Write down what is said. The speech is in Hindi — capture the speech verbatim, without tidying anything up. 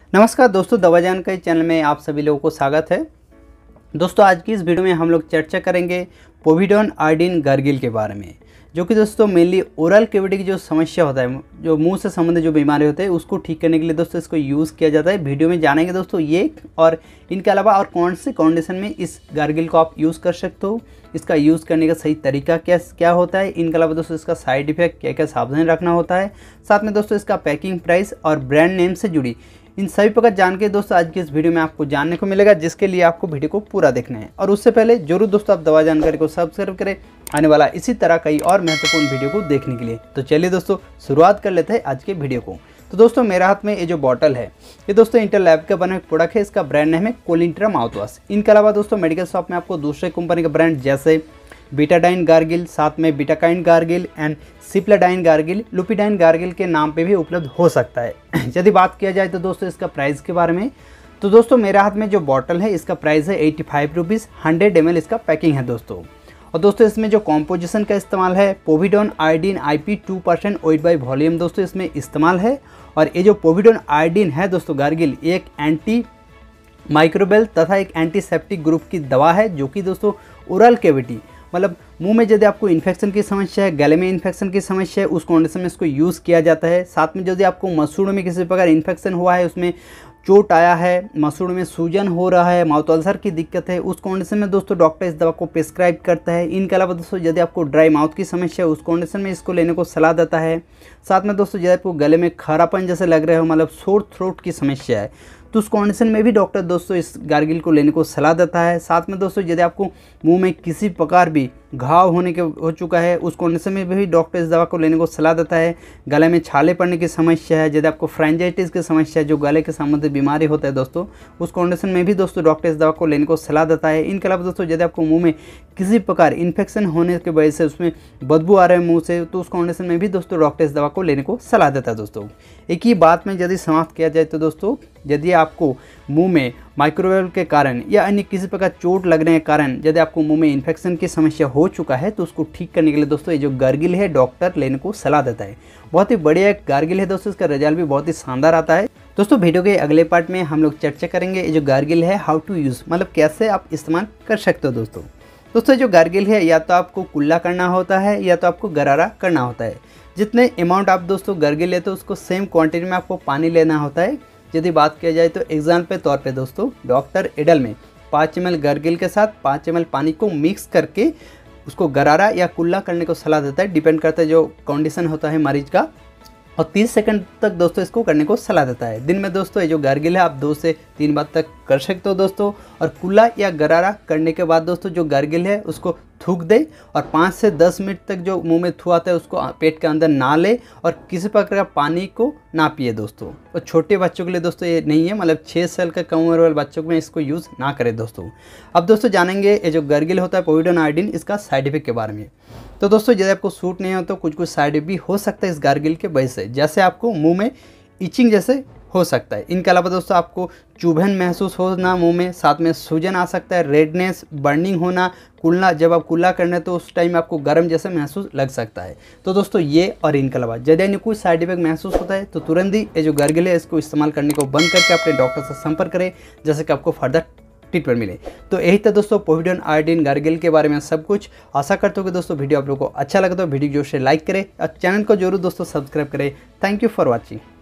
नमस्कार दोस्तों, दवा जानकारी चैनल में आप सभी लोगों को स्वागत है। दोस्तों आज की इस वीडियो में हम लोग चर्चा करेंगे पोविडोन आयोडीन गार्गिल के बारे में, जो कि दोस्तों मेनली ओरल कैविटी की जो समस्या होता है, जो मुंह से संबंधित जो बीमारी होते हैं उसको ठीक करने के लिए दोस्तों इसको यूज़ किया जाता है। वीडियो में जानेंगे दोस्तों ये और इनके अलावा और कौन से कंडीशन में इस गार्गिल को आप यूज़ कर सकते हो, इसका यूज़ करने का सही तरीका क्या क्या होता है, इनके अलावा दोस्तों इसका साइड इफेक्ट क्या क्या सावधानी रखना होता है, साथ में दोस्तों इसका पैकिंग प्राइस और ब्रांड नेम से जुड़ी इन सभी प्रकार जान के दोस्तों आज की इस वीडियो में आपको जानने को मिलेगा, जिसके लिए आपको वीडियो को पूरा देखना है। और उससे पहले जरूर दोस्तों आप दवा जानकारी को सब्सक्राइब करें आने वाला इसी तरह कई और महत्वपूर्ण वीडियो को देखने के लिए। तो चलिए दोस्तों शुरुआत कर लेते हैं आज के वीडियो को। तो दोस्तों मेरे हाथ में ये जो बॉटल है ये दोस्तों इंटरलैब का बना प्रोडक्ट है। इसका ब्रांड नेम है कोलिंट्रा माउथवाश। इनके अलावा दोस्तों मेडिकल शॉप में आपको दूसरे कंपनी का ब्रांड जैसे बीटाडाइन गार्गिल, साथ में Betakine gargle and Cipladine gargle, Lupidine gargle के नाम पे भी उपलब्ध हो सकता है। यदि बात किया जाए तो दोस्तों इसका प्राइस के बारे में, तो दोस्तों मेरे हाथ में जो बॉटल है इसका प्राइस है eighty five rupees, hundred M L इसका पैकिंग है दोस्तों। और दोस्तों इसमें जो कॉम्पोजिशन का इस्तेमाल है povidone iodine I P two percent weight by volume दोस्तों इसमें इस्तेमाल है। और ये जो पोविडोन आयोडीन है दोस्तों गार्गिल एक एंटी माइक्रोबियल तथा एक एंटीसेप्टिक ग्रुप की दवा है, जो कि दोस्तों ओरल कैविटी मतलब मुंह में यदि आपको इन्फेक्शन की समस्या है, गले में इन्फेक्शन की समस्या है, उस कंडीशन में इसको यूज़ किया जाता है। साथ में यदि आपको मसूड़ में किसी प्रकार इन्फेक्शन हुआ है, उसमें चोट आया है, मसूड़ में सूजन हो रहा है, माउथ अल्सर की दिक्कत है, उस कंडीशन में दोस्तों डॉक्टर इस दवा को प्रिस्क्राइब करता है। इनके अलावा दोस्तों यदि आपको ड्राई माउथ की समस्या है, उस कंडीशन में इसको लेने को सलाह देता है। साथ में दोस्तों यदि आपको गले में खरापन जैसे लग रहे हो, मतलब सोर थ्रोट की समस्या है, तो उस कंडीशन में भी डॉक्टर दोस्तों इस गार्गिल को लेने को सलाह देता है। साथ में दोस्तों यदि आपको मुंह में किसी प्रकार भी घाव होने के हो चुका है, उस कंडीशन में भी डॉक्टर इस दवा को लेने को सलाह देता है। गले में छाले पड़ने की समस्या है, यदि आपको फ्रेंजाइटिस की समस्या है, जो गले के संबंधित बीमारी होता है दोस्तों, उस कंडीशन में भी दोस्तों डॉक्टर इस दवा को लेने को सलाह देता है। इनके अलावा दोस्तों यदि आपको मुंह में किसी प्रकार इन्फेक्शन होने की वजह से उसमें बदबू आ रहा है मुँह से, तो उस कंडीशन में भी दोस्तों डॉक्टर इस दवा को लेने को सलाह देता है दोस्तों। एक ही बात में यदि समाप्त किया जाए तो दोस्तों यदि आपको मुंह में माइक्रोवेव के कारण या अन्य किसी प्रकार चोट लगने के कारण यदि आपको मुंह में इन्फेक्शन की समस्या हो चुका है, तो उसको ठीक करने के लिए दोस्तों ये जो गार्गिल है डॉक्टर लेने को सलाह देता है। बहुत ही बढ़िया गार्गिल है दोस्तों, इसका रिजल्ट भी बहुत ही शानदार आता है। दोस्तों वीडियो के अगले पार्ट में हम लोग चर्चा करेंगे ये जो गार्गिल है हाउ टू यूज़, मतलब कैसे आप इस्तेमाल कर सकते हो दोस्तों। दोस्तों जो गार्गिल है या तो आपको कुल्ला करना होता है या तो आपको गरारा करना होता है। जितने अमाउंट आप दोस्तों गार्गिल लेते हो उसको सेम क्वांटिटी में आपको पानी लेना होता है। यदि बात किया जाए तो एग्जाम्पल के तौर पे दोस्तों डॉक्टर एडल में पाँच एम एल गार्गिल के साथ पाँच एम एल पानी को मिक्स करके उसको गरारा या कुल्ला करने को सलाह देता है, डिपेंड करता है जो कंडीशन होता है मरीज का। और तीस सेकंड तक दोस्तों इसको करने को सलाह देता है। दिन में दोस्तों ये जो गार्गिल है आप दो से तीन बार तक कर सकते हो दोस्तों। और कुल्ला या गरारा करने के बाद दोस्तों जो गार्गिल है उसको थूक दे और पाँच से दस मिनट तक जो मुंह में थू आता है उसको पेट के अंदर ना ले और किसी प्रकार का पानी को ना पिए दोस्तों। और छोटे बच्चों के लिए दोस्तों ये नहीं है, मतलब छः साल का कम उम्र वाले बच्चों में इसको यूज़ ना करें दोस्तों। अब दोस्तों जानेंगे ये जो गार्गिल होता है पोविडोन आयोडीन, इसका साइड इफेक्ट के बारे में। तो दोस्तों यदि आपको सूट नहीं हो तो कुछ कुछ साइड इफेक्ट भी हो सकता है इस गार्गिल के वजह से, जैसे आपको मुँह में इचिंग जैसे हो सकता है। इनके अलावा दोस्तों आपको चुभन महसूस होना मुंह में, साथ में सूजन आ सकता है, रेडनेस, बर्निंग होना, कुल्ला जब आप कुल्ला करने तो उस टाइम आपको गर्म जैसे महसूस लग सकता है। तो दोस्तों ये और इनके अलावा यदि अन्य कोई साइड इफेक्ट महसूस होता है तो तुरंत ही ये जो गार्गिल है इसको इस्तेमाल करने को बंद करके अपने डॉक्टर से संपर्क करें, जैसे कि आपको फर्दर ट्रीटमेंट मिले। तो यही था दोस्तों पोविडोन आयोडीन गार्गिल के बारे में सब कुछ। आशा करते हो कि दोस्तों वीडियो आप लोगों को अच्छा लगा तो वीडियो जो से लाइक करें और चैनल को जरूर दोस्तों सब्सक्राइब करें। Thank you for watching.